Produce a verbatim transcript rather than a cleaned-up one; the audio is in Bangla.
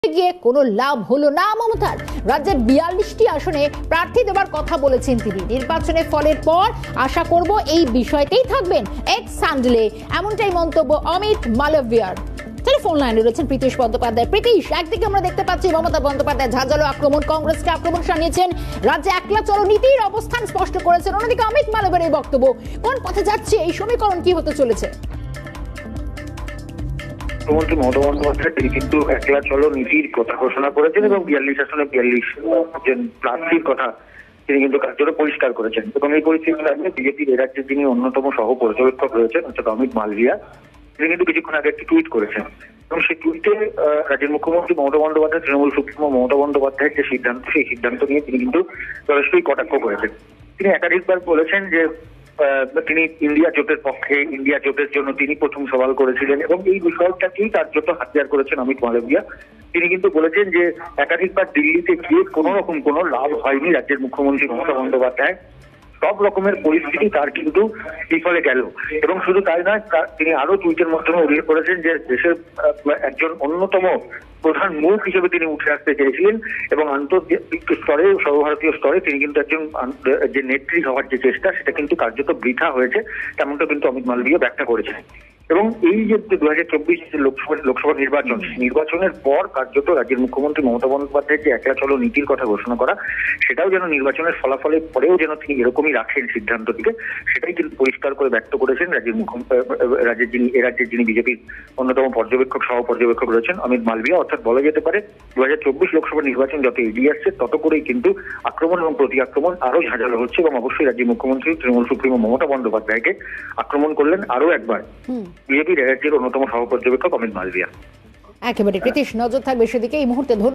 গিয়ে কোনো লাভ হলো না মমতার। রাজ্যের বিয়াল্লিশটি আসনে প্রার্থী দেওয়ার কথা বলেছেন তিনি। নির্বাচনের ফলের পর আশা করব এই বিষয়তেই থাকবেন এক্স স্যান্ডেলে, এমনটাই মন্তব্য অমিত মালভিয়ার। টেলিফোন লাইনে রয়েছেন প্রীতিশ বন্দ্যোপাধ্যায়। প্রীতিশ, একদিকে আমরা দেখতে পাচ্ছি মমতা বন্দ্যোপাধ্যায় ঝাঁঝালো আক্রমণ, কংগ্রেসকে আক্রমণ শানিয়েছেন, রাজ্যে একলা চলো নীতির অবস্থান স্পষ্ট করেছেন। অন্যদিকে অমিত মালভিয়ার এই বক্তব্য, কোন পথে যাচ্ছে এই সমীকরণ, কি হতে চলেছে? মুখ্যমন্ত্রী মমতা বন্দ্যোপাধ্যায় তিনি কিন্তু একলা চলো নীতির কথা ঘোষণা করেছেন এবং বিয়াল্লিশ আসনে বিয়াল্লিশ জন প্রার্থীর কথা তিনি কিন্তু কার্যত পরিষ্কার করেছেন। এবং এই পরিস্থিতির কারণে বিজেপির এ রাজ্যের যিনি অন্যতম সহ পর্যবেক্ষক রয়েছেন অর্থাৎ অমিত মালভিয়া, তিনি কিন্তু কিছুক্ষণ আগে একটি টুইট করেছেন এবং সেই টুইটে রাজ্যের মুখ্যমন্ত্রী মমতা বন্দ্যোপাধ্যায়, তৃণমূল সুপ্রিমো মমতা বন্দ্যোপাধ্যায়ের যে সিদ্ধান্ত, সেই সিদ্ধান্ত নিয়ে তিনি কিন্তু যথেষ্টই কটাক্ষ করেছেন। তিনি একাধিকবার বলেছেন যে তিনি ইন্ডিয়া জোটের পক্ষে, ইন্ডিয়া জোটের জন্য তিনি প্রথম সওয়াল করেছিলেন এবং এই বিষয়টাকেই তার জন্য হাতিয়ার করেছেন অমিত মালভিয়া। তিনি কিন্তু বলেছেন যে একাধিকবার দিল্লিতে গিয়ে কোন রকম কোনো লাভ হয়নি রাজ্যের মুখ্যমন্ত্রী মমতা বন্দ্যোপাধ্যায়, সব রকমের পরিস্থিতি তার কিন্তু বিফলে গেল। এবং শুধু তাই নয়, তিনি আরো টুইটের মাধ্যমে উল্লেখ করেছেন যে দেশের একজন অন্যতম প্রধান মুখ হিসেবে তিনি উঠে আসতে চেয়েছিলেন এবং আন্তর্জাতিক স্তরে, সর্বভারতীয় স্তরে তিনি কিন্তু একজন যে নেত্রী হওয়ার যে চেষ্টা, সেটা কিন্তু কার্যত বৃথা হয়েছে, তেমনটা কিন্তু অমিত মালভিয়া ব্যাখ্যা করেছেন। এবং এই যে দু হাজার চব্বিশ লোকসভা লোকসভা নির্বাচন, নির্বাচনের পর কার্যত রাজ্যের মুখ্যমন্ত্রী মমতা বন্দ্যোপাধ্যায়ের যে একলা চলো নীতির কথা ঘোষণা করা, সেটাও যেন নির্বাচনের ফলাফলের পরেও যেন তিনি এরকমই রাখেন সিদ্ধান্তটিকে, সেটাই কিন্তু পরিষ্কার করে ব্যক্ত করেছেন রাজ্যের মুখ্যমন্ত্রী, রাজ্যের যিনি এ রাজ্যের যিনি বিজেপির অন্যতম পর্যবেক্ষক সহ পর্যবেক্ষক রয়েছেন অমিত মালভিয়া। অর্থাৎ বলা যেতে পারে দু হাজার চব্বিশ লোকসভা নির্বাচন যত এগিয়ে আসছে তত করেই কিন্তু আক্রমণ এবং প্রতি আক্রমণ আরো ঝাঁঝালো হচ্ছে এবং অবশ্যই রাজ্যের মুখ্যমন্ত্রী তৃণমূল সুপ্রিমো মমতা বন্দ্যোপাধ্যায়কে আক্রমণ করলেন আরো একবার বিজেপির রাজ্যের অন্যতম সহ পর্যবেক্ষক অমিত মালভিয়া। একেবারে প্রীতিশ, নজর থাকবে সেদিকে এই মুহূর্তে।